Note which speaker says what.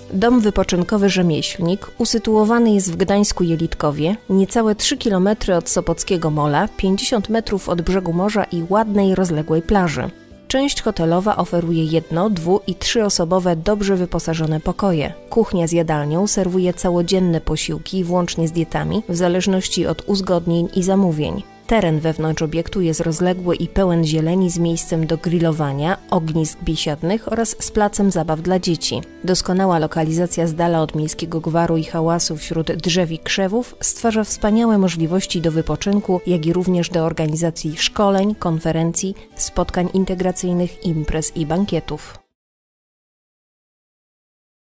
Speaker 1: Dom wypoczynkowy Rzemieślnik usytuowany jest w Gdańsku-Jelitkowie, niecałe 3 km od Sopockiego Mola, 50 metrów od brzegu morza i ładnej, rozległej plaży. Część hotelowa oferuje 1-, 2- i 3-osobowe, dobrze wyposażone pokoje. Kuchnia z jadalnią serwuje całodzienne posiłki, włącznie z dietami, w zależności od uzgodnień i zamówień. Teren wewnątrz obiektu jest rozległy i pełen zieleni z miejscem do grillowania, ognisk biesiadnych oraz z placem zabaw dla dzieci. Doskonała lokalizacja z dala od miejskiego gwaru i hałasu wśród drzew i krzewów stwarza wspaniałe możliwości do wypoczynku, jak i również do organizacji szkoleń, konferencji, spotkań integracyjnych, imprez i bankietów.